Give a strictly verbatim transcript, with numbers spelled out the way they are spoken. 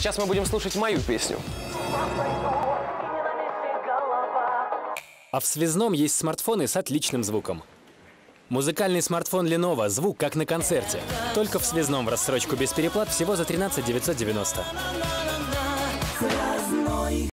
сейчас мы будем слушать мою песню. А в связном есть смартфоны с отличным звуком. Музыкальный смартфон Lenovo, звук как на концерте. Только в связном в рассрочку без переплат всего за тринадцать девятьсот девяносто.